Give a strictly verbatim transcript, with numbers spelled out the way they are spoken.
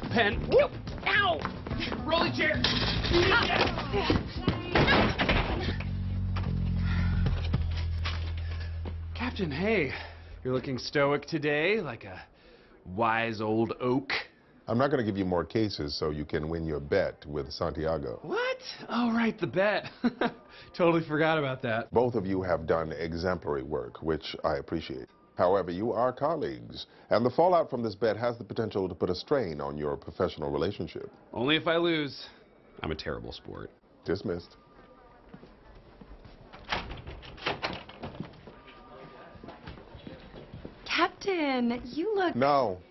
pen. Whoop. Ow! Rolly chair. Captain, hey. You're looking stoic today, like a wise old oak. I'm not going to give you more cases so you can win your bet with Santiago. What? Oh, right, the bet. Totally forgot about that. Both of you have done exemplary work, which I appreciate. However, you are colleagues, and the fallout from this bet has the potential to put a strain on your professional relationship. Only if I lose. I'm a terrible sport. Dismissed. Captain, you look... No.